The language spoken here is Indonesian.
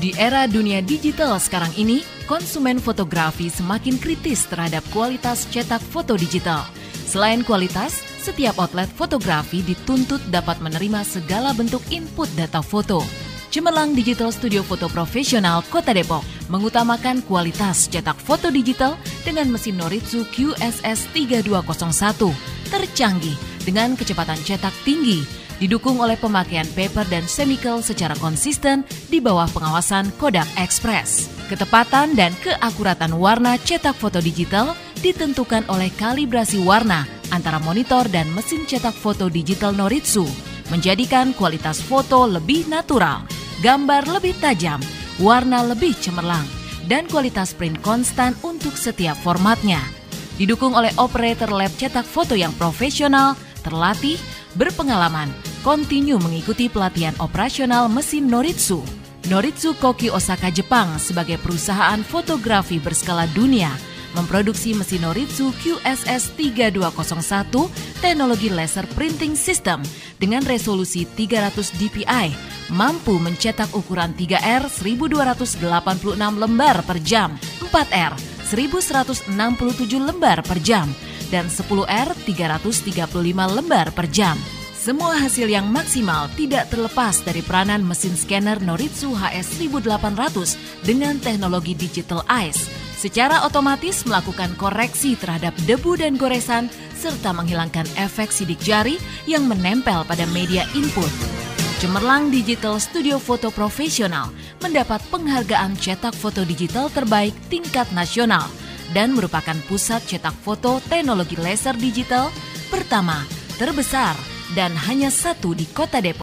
Di era dunia digital sekarang ini, konsumen fotografi semakin kritis terhadap kualitas cetak foto digital. Selain kualitas, setiap outlet fotografi dituntut dapat menerima segala bentuk input data foto. Cemerlang Digital Studio Foto Profesional Kota Depok mengutamakan kualitas cetak foto digital dengan mesin Noritsu QSS 3201 tercanggih dengan kecepatan cetak tinggi, didukung oleh pemakaian paper dan chemical secara konsisten di bawah pengawasan Kodak Express. Ketepatan dan keakuratan warna cetak foto digital ditentukan oleh kalibrasi warna antara monitor dan mesin cetak foto digital Noritsu, menjadikan kualitas foto lebih natural, gambar lebih tajam, warna lebih cemerlang, dan kualitas print konstan untuk setiap formatnya. Didukung oleh operator lab cetak foto yang profesional, terlatih, berpengalaman, kontinu mengikuti pelatihan operasional mesin Noritsu. Noritsu Koki Osaka Jepang sebagai perusahaan fotografi berskala dunia memproduksi mesin Noritsu QSS 3201 teknologi laser printing system dengan resolusi 300 dpi, mampu mencetak ukuran 3R 1286 lembar per jam, 4R 1167 lembar per jam, dan 10R 335 lembar per jam. Semua hasil yang maksimal tidak terlepas dari peranan mesin scanner Noritsu HS 1800 dengan teknologi digital eyes, secara otomatis melakukan koreksi terhadap debu dan goresan serta menghilangkan efek sidik jari yang menempel pada media input. Cemerlang Digital Studio Foto Profesional mendapat penghargaan cetak foto digital terbaik tingkat nasional dan merupakan pusat cetak foto teknologi laser digital pertama, terbesar, dan hanya satu di Kota Depok.